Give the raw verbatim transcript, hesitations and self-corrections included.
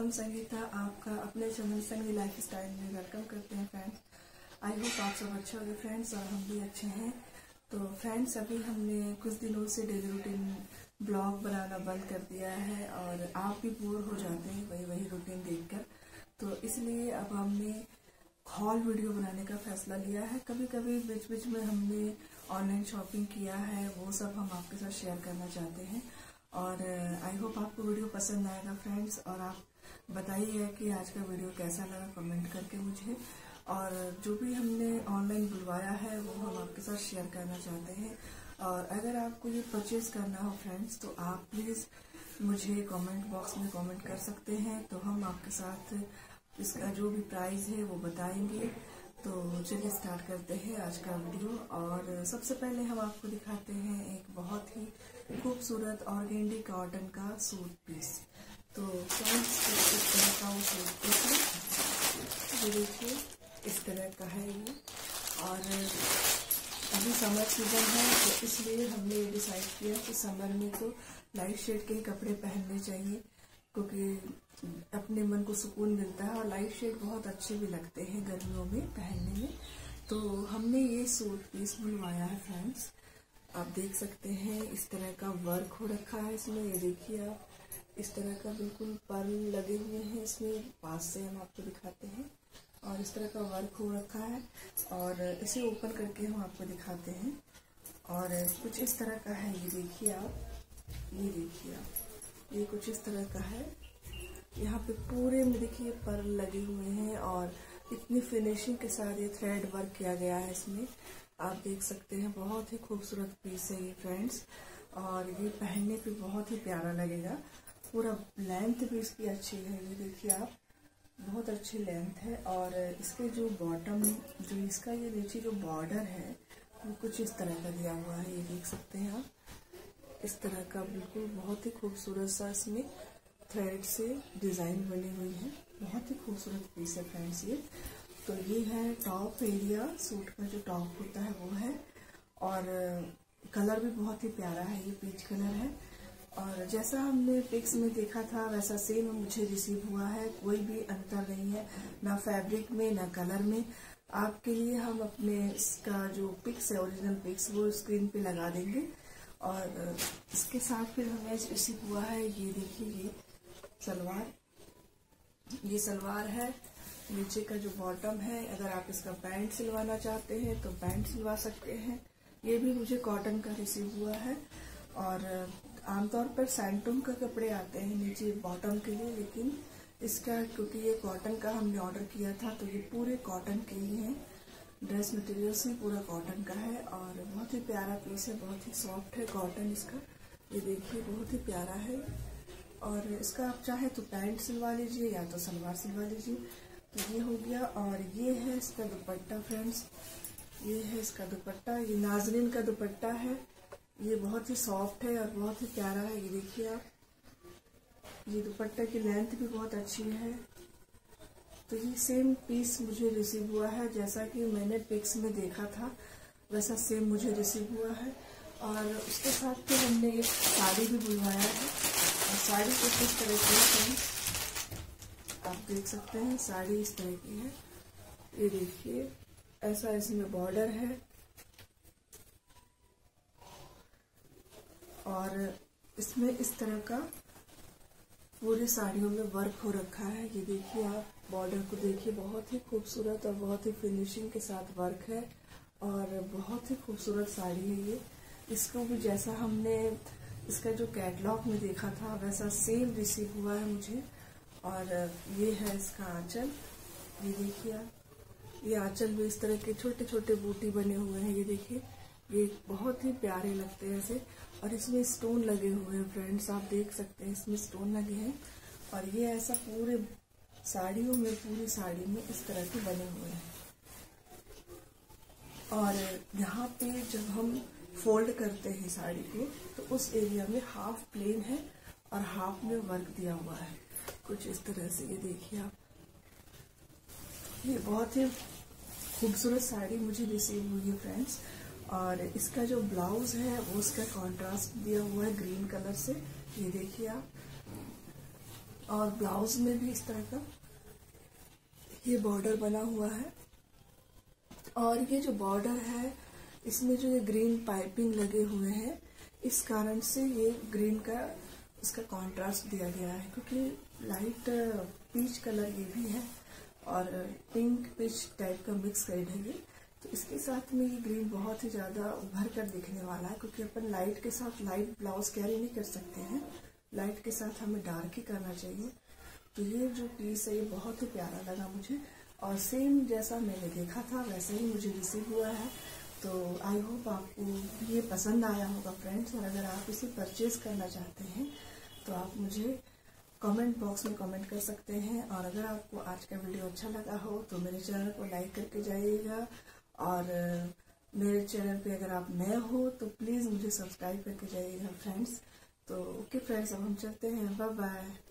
हम संगीता आपका अपने चैनल संगी लाइफ स्टाइल में वेलकम करते हैं फ्रेंड्स। आई होप आप सब अच्छे होंगे फ्रेंड्स और हम भी अच्छे हैं। तो फ्रेंड्स अभी हमने कुछ दिनों से डेली रूटीन ब्लॉग बनाना बंद कर दिया है और आप भी बोर हो जाते हैं वही वही रूटीन देखकर, तो इसलिए अब हमने हॉल वीडियो बनाने का फैसला लिया है। कभी कभी बीच बीच में हमने ऑनलाइन शॉपिंग किया है, वो सब हम आपके साथ शेयर करना चाहते हैं और आई होप आपको वीडियो पसंद आएगा फ्रेंड्स। और आप बताइए कि आज का वीडियो कैसा लगा कमेंट करके मुझे, और जो भी हमने ऑनलाइन बुलवाया है वो हम आपके साथ शेयर करना चाहते हैं। और अगर आपको ये परचेज करना हो फ्रेंड्स तो आप प्लीज़ मुझे कमेंट बॉक्स में कमेंट कर सकते हैं, तो हम आपके साथ इसका जो भी प्राइस है वो बताएंगे। तो चलिए स्टार्ट करते हैं आज का वीडियो। और सबसे पहले हम आपको दिखाते हैं एक बहुत ही खूबसूरत ऑर्गेंडी कॉटन का सूट पीस। तो फ्रेंड्स इस तरह का वो सूट पीस है, ये देखिए इस तरह का है ये। और अभी समर सीजन है तो इसलिए हमने ये डिसाइड किया कि समर में तो लाइट शेड के कपड़े पहनने चाहिए, क्योंकि अपने मन को सुकून मिलता है और लाइट शेड बहुत अच्छे भी लगते हैं गर्मियों में पहनने में। तो हमने ये सूट पीस बुलवाया है फ्रेंड्स, आप देख सकते हैं इस तरह का वर्क हो रखा है इसमें। ये देखिए आप इस तरह का बिल्कुल पर्ल लगे हुए हैं इसमें, पास से हम आपको दिखाते हैं। और इस तरह का वर्क हो रखा है और इसे ओपन करके हम आपको दिखाते हैं। और कुछ इस तरह का है, ये देखिए आप, ये देखिए आप, ये कुछ इस तरह का है। यहाँ पे पूरे में देखिए पर्ल लगे हुए हैं और इतनी फिनिशिंग के साथ ये थ्रेड वर्क किया गया है इसमें, आप देख सकते हैं। बहुत ही खूबसूरत पीस है ये फ्रेंड्स, और ये पहनने पे बहुत ही प्यारा लगेगा। पूरा लेंथ भी इसकी अच्छी है, ये देखिए आप, बहुत अच्छी लेंथ है। और इसके जो बॉटम, जो इसका ये नीचे जो बॉर्डर है वो कुछ इस तरह का दिया हुआ है, ये देख सकते हैं आप। इस तरह का बिल्कुल बहुत ही खूबसूरत सा इसमें थ्रेड से डिज़ाइन बनी हुई है, बहुत ही खूबसूरत पीस है फ्रेंड्स ये। तो ये है टॉप एरिया, सूट का जो टॉप होता है वो है। और कलर भी बहुत ही प्यारा है, ये पीच कलर है। और जैसा हमने पिक्स में देखा था वैसा सेम मुझे रिसीव हुआ है, कोई भी अंतर नहीं है, ना फैब्रिक में ना कलर में। आपके लिए हम अपने इसका जो पिक्स है, ओरिजिनल पिक्स, वो स्क्रीन पे लगा देंगे। और इसके साथ फिर हमें रिसीव हुआ है, ये देखिए ये सलवार, ये सलवार है। नीचे का जो बॉटम है, अगर आप इसका पैंट सिलवाना चाहते हैं तो पैंट सिलवा सकते हैं। ये भी मुझे कॉटन का रिसीव हुआ है। और आमतौर पर सैंटून का कपड़े आते हैं नीचे बॉटम के लिए, लेकिन इसका क्योंकि ये कॉटन का हमने ऑर्डर किया था तो ये पूरे कॉटन के ही हैं। ड्रेस मटेरियल से पूरा कॉटन का है और बहुत ही प्यारा पीस है, बहुत ही सॉफ्ट है कॉटन इसका, ये देखिए बहुत ही प्यारा है। और इसका आप चाहे तो पैंट सिलवा लीजिए या तो सलवार सिलवा लीजिए। तो ये हो गया। और ये है इसका दुपट्टा फ्रेंड्स, ये है इसका दुपट्टा, ये नाजरीन का दुपट्टा है। ये बहुत ही सॉफ्ट है और बहुत ही प्यारा है, ये देखिए आप। ये दुपट्टे की लेंथ भी बहुत अच्छी है। तो ये सेम पीस मुझे रिसीव हुआ है, जैसा कि मैंने पिक्स में देखा था वैसा सेम मुझे रिसीव हुआ है। और उसके साथ फिर हमने एक साड़ी भी बुलवाया है, और साड़ी कुछ इस तरह की है, आप देख सकते हैं। साड़ी इस तरह की है, ये देखिए ऐसा इसमें बॉर्डर है और इसमें इस तरह का पूरी साड़ियों में वर्क हो रखा है, ये देखिए आप। बॉर्डर को देखिए, बहुत ही खूबसूरत और बहुत ही फिनिशिंग के साथ वर्क है और बहुत ही खूबसूरत साड़ी है ये। इसको भी जैसा हमने इसका जो कैटलॉग में देखा था वैसा सेम रिसीव हुआ है मुझे। और ये है इसका आंचल, ये देखिए आप, ये आंचल में इस तरह के छोटे छोटे बूटी बने हुए हैं, ये देखिए, ये बहुत ही प्यारे लगते हैं ऐसे। और इसमें स्टोन लगे हुए हैं फ्रेंड्स, आप देख सकते हैं इसमें स्टोन लगे हैं। और ये ऐसा पूरे साड़ियों में, पूरी साड़ी में इस तरह के बने हुए हैं। और यहाँ पे जब हम फोल्ड करते हैं साड़ी को तो उस एरिया में हाफ प्लेन है और हाफ में वर्क दिया हुआ है कुछ इस तरह से, ये देखिए आप। ये बहुत ही खूबसूरत साड़ी मुझे रिसीव हुई है फ्रेंड्स। और इसका जो ब्लाउज है वो उसका कॉन्ट्रास्ट दिया हुआ है ग्रीन कलर से, ये देखिए आप। और ब्लाउज में भी इस तरह का ये बॉर्डर बना हुआ है। और ये जो बॉर्डर है इसमें जो ये ग्रीन पाइपिंग लगे हुए हैं, इस कारण से ये ग्रीन का इसका कॉन्ट्रास्ट दिया गया है, क्योंकि लाइट पीच कलर ये भी है और पिंक पीच टाइप का मिक्स शेड है ये, तो इसके साथ में ये ग्रीन बहुत ही ज़्यादा उभर कर दिखने वाला है, क्योंकि अपन लाइट के साथ लाइट ब्लाउज कैरी नहीं कर सकते हैं, लाइट के साथ हमें डार्क ही करना चाहिए। तो ये जो पीस है ये बहुत ही प्यारा लगा मुझे, और सेम जैसा मैंने देखा था वैसे ही मुझे रिसीव हुआ है। तो आई होप आपको ये पसंद आया होगा फ्रेंड्स, और अगर आप इसे परचेज करना चाहते हैं तो आप मुझे कमेंट बॉक्स में कमेंट कर सकते हैं। और अगर आपको आज का वीडियो अच्छा लगा हो तो मेरे चैनल को लाइक करके जाइएगा, और मेरे चैनल पे अगर आप नए हो तो प्लीज़ मुझे सब्सक्राइब करके जाइएगा फ्रेंड्स। तो ओके फ्रेंड्स, अब हम चलते हैं, बाय बाय।